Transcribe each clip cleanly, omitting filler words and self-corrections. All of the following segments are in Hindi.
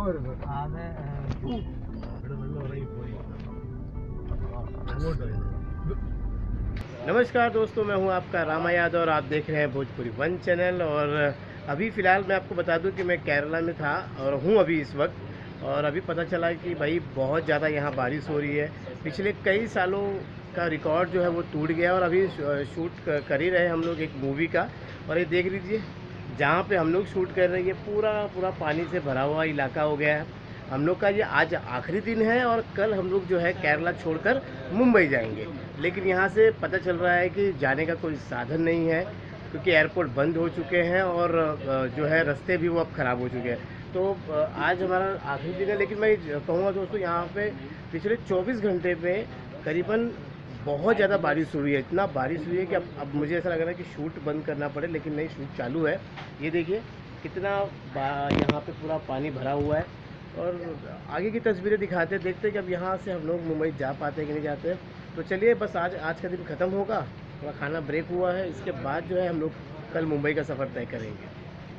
नमस्कार दोस्तों, मैं हूं आपका रामा यादव और आप देख रहे हैं भोजपुरी वन चैनल। और अभी फ़िलहाल मैं आपको बता दूं कि मैं केरला में था और हूं अभी इस वक्त। और अभी पता चला कि भाई बहुत ज़्यादा यहां बारिश हो रही है। पिछले कई सालों का रिकॉर्ड जो है वो टूट गया और अभी शूट कर ही रहे हम लोग एक मूवी का। और ये देख लीजिए, जहाँ पे हम लोग शूट कर रहे हैं पूरा पानी से भरा हुआ इलाका हो गया है। हम लोग का ये आज आखिरी दिन है और कल हम लोग जो है केरला छोड़कर मुंबई जाएंगे। लेकिन यहाँ से पता चल रहा है कि जाने का कोई साधन नहीं है, क्योंकि एयरपोर्ट बंद हो चुके हैं और जो है रास्ते भी वो अब ख़राब हो चुके हैं। तो आज हमारा आखिरी दिन है। लेकिन मैं कहूँगा दोस्तों, यहाँ पे पिछले 24 घंटे में करीबन बहुत ज़्यादा बारिश हुई है। इतना बारिश हुई है कि अब मुझे ऐसा लग रहा है कि शूट बंद करना पड़े, लेकिन नहीं, शूट चालू है। ये देखिए कितना यहाँ पे पूरा पानी भरा हुआ है। और आगे की तस्वीरें दिखाते हैं, देखते हैं कि अब यहाँ से हम लोग मुंबई जा पाते हैं कि नहीं जाते हैं। तो चलिए, बस आज का दिन ख़त्म होगा, थोड़ा खाना ब्रेक हुआ है, इसके बाद जो है हम लोग कल मुंबई का सफ़र तय करेंगे।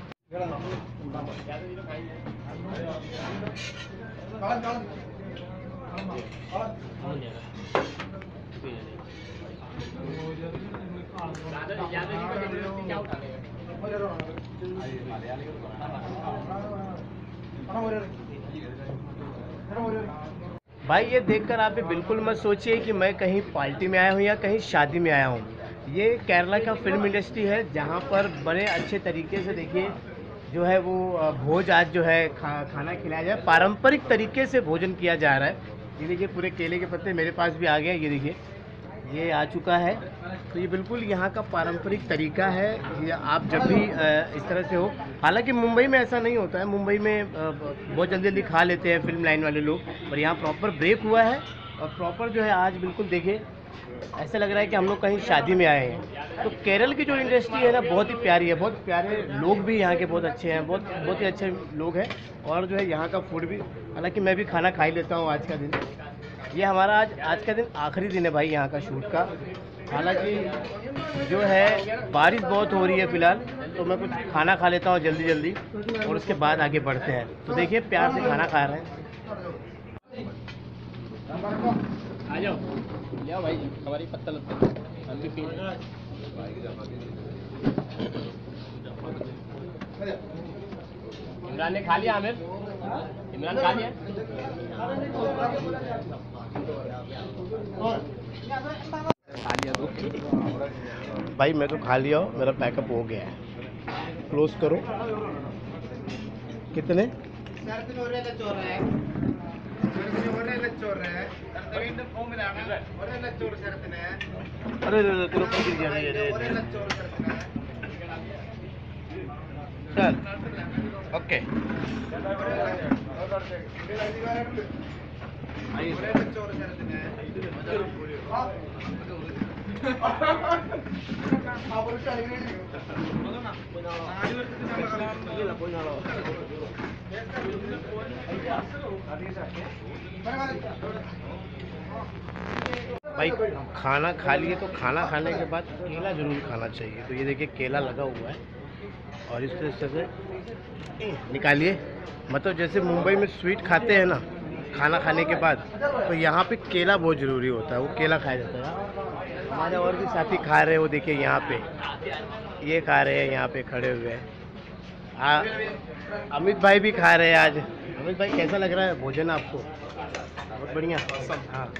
भाई ये देखकर आप भी बिल्कुल मत सोचिए कि मैं कहीं पार्टी में आया हूँ या कहीं शादी में आया हूँ। ये केरला का फिल्म इंडस्ट्री है, जहाँ पर बड़े अच्छे तरीके से देखिए जो है वो भोज आज जो है खाना खिलाया जाए, पारंपरिक तरीके से भोजन किया जा रहा है। ये देखिए पूरे केले के पत्ते मेरे पास भी आ गए, ये देखिए ये आ चुका है। तो ये बिल्कुल यहाँ का पारंपरिक तरीका है। ये आप जब भी इस तरह से हो, हालांकि मुंबई में ऐसा नहीं होता है। मुंबई में बहुत जल्दी जल्दी खा लेते हैं फिल्म लाइन वाले लोग, पर यहाँ प्रॉपर ब्रेक हुआ है और प्रॉपर जो है आज बिल्कुल देखिए ऐसा लग रहा है कि हम लोग कहीं शादी में आए हैं। तो केरल की जो इंडस्ट्री है ना, बहुत ही प्यारी है, बहुत प्यारे लोग भी यहाँ के बहुत अच्छे हैं, बहुत ही अच्छे लोग हैं। और जो है यहाँ का फूड भी, हालांकि मैं भी खाना खा ही लेता हूँ आज का दिन। ये हमारा आज का दिन आखिरी दिन है भाई यहाँ का शूट का। हालांकि जो है बारिश बहुत हो रही है फ़िलहाल, तो मैं कुछ खाना खा लेता हूँ जल्दी जल्दी और उसके बाद आगे बढ़ते हैं। तो देखिए प्यार से खाना खा रहे हैं। आ जाओ, ले आओ भाई हमारी पत्ता लगता हम भी पी। इमरान ने खा लिया, आमिर इमरान खा लिया। भाई मैं तो खा लिया हूँ, मेरा पैकअप हो गया है। क्लोज करो। कितने? अरे तेरे ऊपर गिर गया। चल ओके। भाई खाना खा लिए, तो खाना खाने के बाद केला जरूर खाना चाहिए। तो ये देखिए केला लगा हुआ है और इस तरह से निकालिए। मतलब जैसे मुंबई में स्वीट खाते हैं ना खाना खाने के बाद, तो यहाँ पे केला बहुत ज़रूरी होता है, वो केला खाया जाता है। हमारे और भी साथी खा रहे हैं, वो देखिए यहाँ पे ये खा रहे हैं, यहाँ पे खड़े हुए हैं। अमित भाई भी खा रहे हैं आज। अमित भाई कैसा लग रहा है भोजन आपको? बहुत बढ़िया। हाँ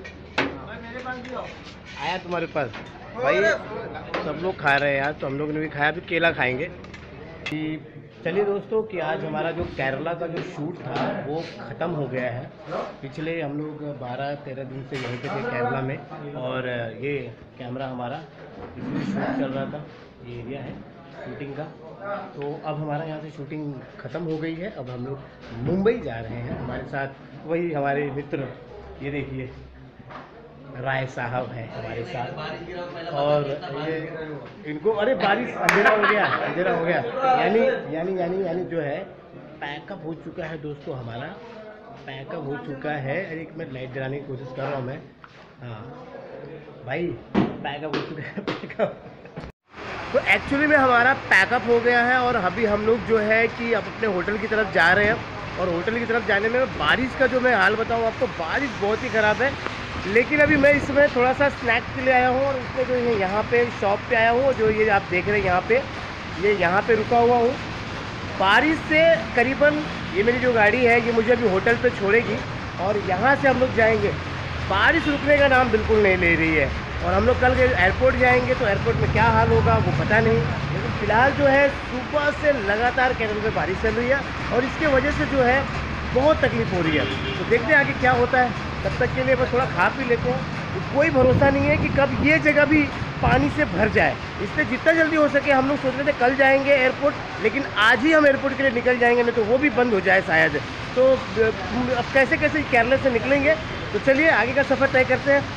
आया तुम्हारे पास भाई, सब लोग खा रहे हैं यार, तो हम लोग ने भी खाया। अभी केला खाएंगे। चलिए दोस्तों, कि आज हमारा जो केरला का जो शूट था वो ख़त्म हो गया है। पिछले हम लोग 12-13 दिन से यहीं पे थे केरला में, और ये कैमरा हमारा इसमें शूट चल रहा था। ये एरिया है शूटिंग का। तो अब हमारा यहाँ से शूटिंग ख़त्म हो गई है। अब हम लोग मुंबई जा रहे हैं। हमारे साथ वही हमारे मित्र, ये देखिए राय साहब है हमारे साथ। और ये इनको, अरे बारिश, अंधेरा हो गया। यानी जो है पैकअप हो चुका है दोस्तों, हमारा पैकअप हो चुका है। अरे एक मिनट, लाइट जलाने की कोशिश कर रहा हूँ मैं। हाँ भाई पैकअप हो चुका है, पैकअप। तो एक्चुअली में हमारा पैकअप हो गया है और अभी हम लोग जो है कि अब अपने होटल की तरफ जा रहे हैं। और होटल की तरफ जाने में बारिश का जो मैं हाल बताऊँ आपको, बारिश बहुत ही ख़राब है। लेकिन अभी मैं इसमें थोड़ा सा स्नैक्स के लिए आया हूँ और उसमें जो है यहाँ पे शॉप पे आया हूँ, जो ये आप देख रहे हैं यहाँ पे रुका हुआ हूँ। बारिश से करीबन ये मेरी जो गाड़ी है ये मुझे अभी होटल पे छोड़ेगी और यहाँ से हम लोग जाएंगे। बारिश रुकने का नाम बिल्कुल नहीं ले रही है और हम लोग कल एयरपोर्ट जाएंगे तो एयरपोर्ट में क्या हाल होगा वो पता नहीं। लेकिन फ़िलहाल जो है सुबह से लगातार केरल में बारिश चल रही है और इसके वजह से जो है बहुत तकलीफ़ हो रही है। तो देखते हैं आगे क्या होता है। तब तक के लिए बस थोड़ा खा पी लेते हैं। तो कोई भरोसा नहीं है कि कब ये जगह भी पानी से भर जाए, इसलिए जितना जल्दी हो सके हम लोग सोच रहे थे कल जाएंगे एयरपोर्ट, लेकिन आज ही हम एयरपोर्ट के लिए निकल जाएंगे, नहीं तो वो भी बंद हो जाए शायद। तो अब कैसे कैसे केरला से निकलेंगे, तो चलिए आगे का सफ़र तय करते हैं।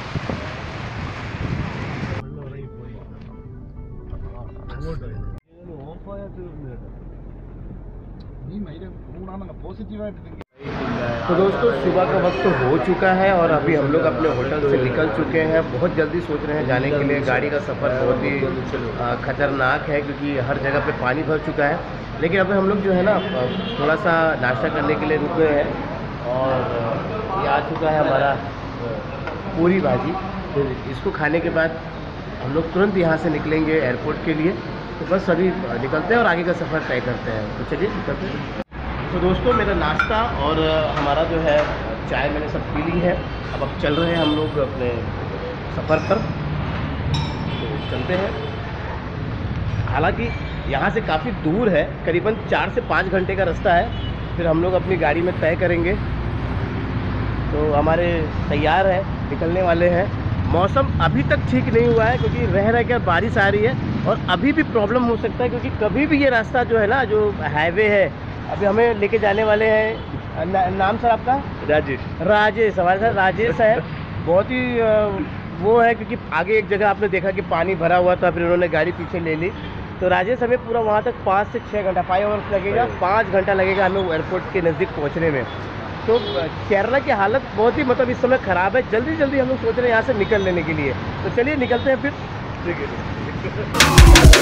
तो दोस्तों सुबह का वक्त तो हो चुका है और अभी हम लोग अपने होटल से निकल चुके हैं। बहुत जल्दी सोच रहे हैं जाने के लिए। गाड़ी का सफ़र बहुत ही ख़तरनाक है क्योंकि हर जगह पे पानी भर चुका है। लेकिन अभी हम लोग जो है ना थोड़ा सा नाश्ता करने के लिए रुके हैं और ये आ चुका है हमारा पूरी भाजी। फिर इसको खाने के बाद हम लोग तुरंत यहाँ से निकलेंगे एयरपोर्ट के लिए। तो बस अभी निकलते हैं और आगे का सफ़र तय करते हैं। तो चलिए निकलते हैं। तो दोस्तों मेरा नाश्ता और हमारा जो है चाय मैंने सब पी ली है। अब चल रहे हैं हम लोग अपने सफ़र पर, तो चलते हैं। हालांकि यहाँ से काफ़ी दूर है, करीबन 4 से 5 घंटे का रास्ता है। फिर हम लोग अपनी गाड़ी में तय करेंगे। तो हमारे तैयार है, निकलने वाले हैं। मौसम अभी तक ठीक नहीं हुआ है क्योंकि रह कर बारिश आ रही है और अभी भी प्रॉब्लम हो सकता है क्योंकि कभी भी ये रास्ता जो है ना, जो हाईवे है, अभी हमें लेके जाने वाले हैं। नाम सर आपका? राजेश हमारे साथ राजेश है। बहुत ही वो है क्योंकि आगे एक जगह आपने देखा कि पानी भरा हुआ था, फिर उन्होंने गाड़ी पीछे ले ली। तो राजेश हमें पूरा वहाँ तक 5 से 6 घंटा 5 आवर्स लगेगा, 5 घंटा लगेगा हमें एयरपोर्ट के नज़दीक पहुँचने में। तो केरला की हालत बहुत ही मतलब इस समय ख़राब है। जल्दी जल्दी हम लोग सोच रहे हैं यहाँ से निकल लेने के लिए। तो चलिए निकलते हैं फिर। ठीक है।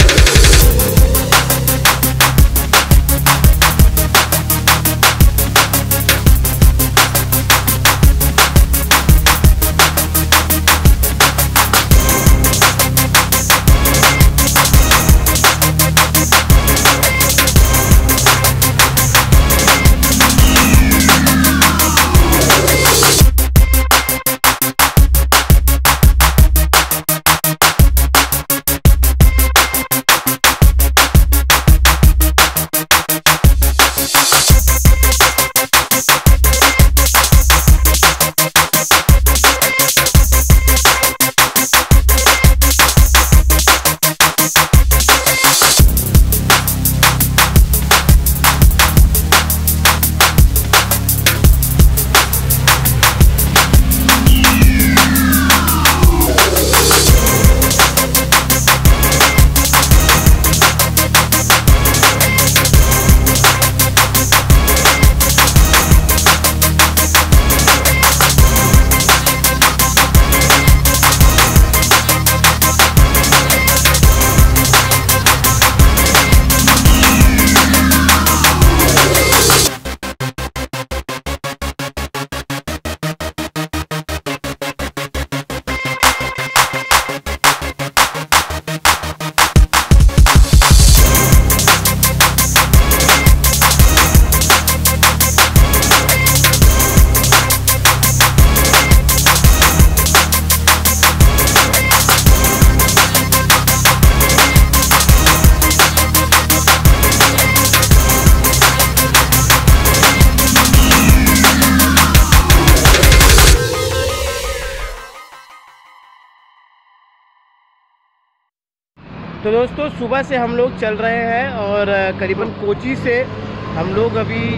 तो दोस्तों सुबह से हम लोग चल रहे हैं और करीबन कोची से हम लोग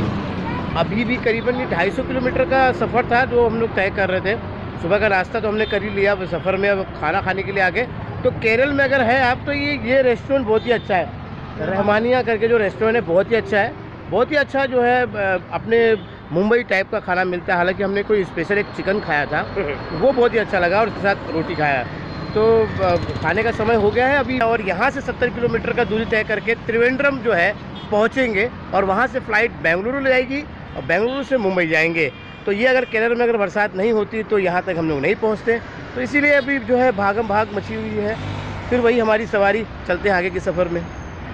अभी भी करीबन 250 किलोमीटर का सफ़र था जो हम लोग तय कर रहे थे। सुबह का नाश्ता तो हमने कर ही लिया, सफ़र में अब खाना खाने के लिए आगे। तो केरल में अगर है आप तो ये रेस्टोरेंट बहुत ही अच्छा है, रहमानिया करके जो रेस्टोरेंट है बहुत ही अच्छा है। बहुत ही अच्छा जो है अपने मुंबई टाइप का खाना मिलता है। हालांकि हमने कोई स्पेशल एक चिकन खाया था वो बहुत ही अच्छा लगा और उसके साथ रोटी खाया। तो खाने का समय हो गया है अभी और यहाँ से 70 किलोमीटर का दूरी तय करके त्रिवेंद्रम जो है पहुँचेंगे और वहाँ से फ़्लाइट बेंगलुरु ले जाएगी और बेंगलुरु से मुंबई जाएंगे। तो ये अगर केरल में अगर बरसात नहीं होती तो यहाँ तक हम लोग नहीं पहुँचते। तो इसीलिए अभी जो है भागम भाग मची हुई है। फिर वही हमारी सवारी, चलते हैं आगे के सफ़र में।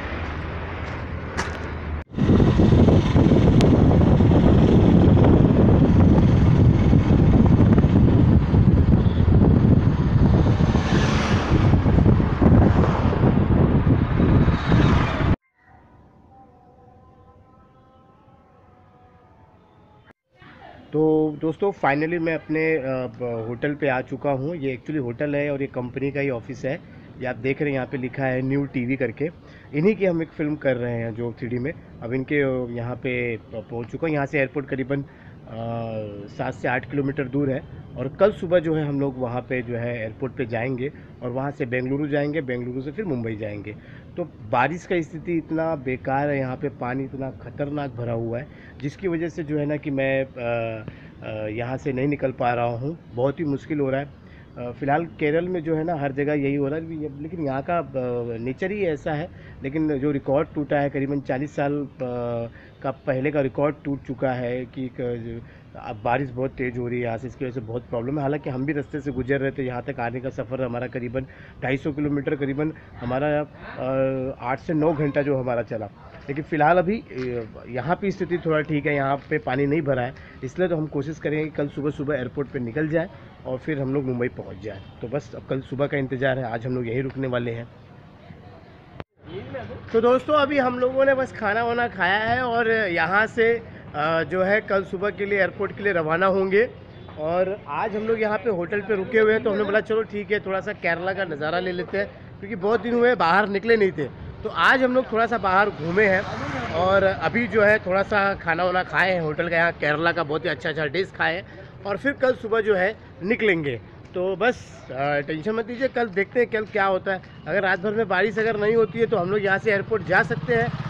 तो दोस्तों फाइनली मैं अपने होटल पे आ चुका हूँ। ये एक्चुअली होटल है और ये कंपनी का ही ऑफिस है। ये आप देख रहे हैं यहाँ पे लिखा है न्यू टीवी करके। इन्हीं की हम एक फ़िल्म कर रहे हैं जो 3D में। अब इनके यहाँ पे पहुँच चुका हूँ। यहाँ से एयरपोर्ट करीबन 7 से 8 किलोमीटर दूर है। और कल सुबह जो है हम लोग वहाँ पे जो है एयरपोर्ट पे जाएंगे और वहाँ से बेंगलुरु जाएंगे, बेंगलुरु से फिर मुंबई जाएंगे। तो बारिश का स्थिति इतना बेकार है, यहाँ पे पानी इतना ख़तरनाक भरा हुआ है, जिसकी वजह से जो है ना कि मैं यहाँ से नहीं निकल पा रहा हूँ। बहुत ही मुश्किल हो रहा है। फ़िलहाल केरल में जो है ना हर जगह यही हो रहा है, लेकिन यहाँ का नेचर ही ऐसा है। लेकिन जो रिकॉर्ड टूटा है करीबन 40 साल का पहले का रिकॉर्ड टूट चुका है कि अब बारिश बहुत तेज़ हो रही है यहाँ से, इसकी वजह से बहुत प्रॉब्लम है। हालांकि हम भी रास्ते से गुजर रहे थे, यहाँ तक आने का सफ़र हमारा करीबन 250 किलोमीटर, करीबन हमारा 8 से 9 घंटा जो हमारा चला। लेकिन फ़िलहाल अभी यहाँ पे स्थिति थोड़ा ठीक है, यहाँ पे पानी नहीं भरा है। इसलिए तो हम कोशिश करेंगे कि कल सुबह सुबह एयरपोर्ट पे निकल जाए और फिर हम लोग मुंबई पहुँच जाए। तो बस अब कल सुबह का इंतज़ार है, आज हम लोग यहीं रुकने वाले हैं। तो दोस्तों अभी हम लोगों ने बस खाना वाना खाया है और यहाँ से जो है कल सुबह के लिए एयरपोर्ट के लिए रवाना होंगे। और आज हम लोग यहाँ पे होटल पे रुके हुए हैं, तो हमने बोला चलो ठीक है थोड़ा सा केरला का नज़ारा ले लेते हैं, क्योंकि बहुत दिन हुए बाहर निकले नहीं थे। तो आज हम लोग थोड़ा सा बाहर घूमे हैं और अभी जो है थोड़ा सा खाना वाना खाए हैं होटल का, यहाँ केरला का बहुत ही अच्छा डिश खाए हैं और फिर कल सुबह जो है निकलेंगे। तो बस टेंशन मत लीजिए, कल देखते हैं कल क्या होता है। अगर रात भर में बारिश अगर नहीं होती है तो हम लोग यहाँ से एयरपोर्ट जा सकते हैं,